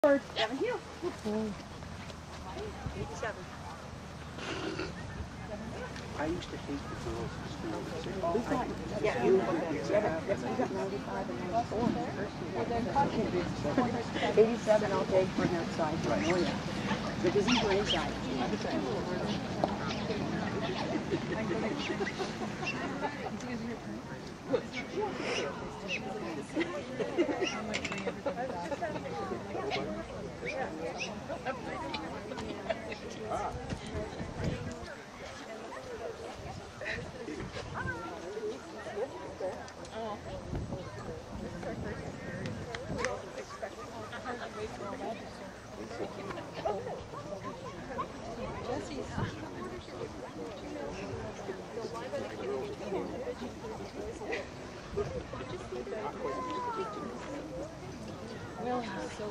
Down here. 87. I used to hate the girls in school. Yeah, you got 95 and 94 in the first year. 87 I'll take for an outside. Right. Oh, yeah. But this is for inside. Well, so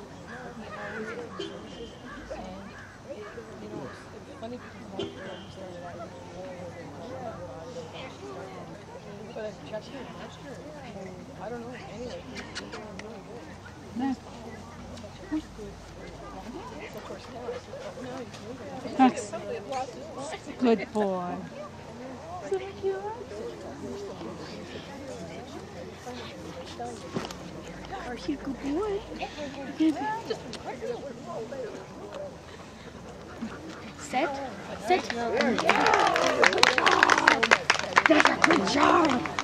you know, it's funny because my friend started out but I checked him last year. I don't know. Anyway, he's doing really good. No. He's good. Of course, now he's moving. That's Lost his mind. good boy. So cute. Are you a good boy? Sit. Sit. Yeah. That's a good job.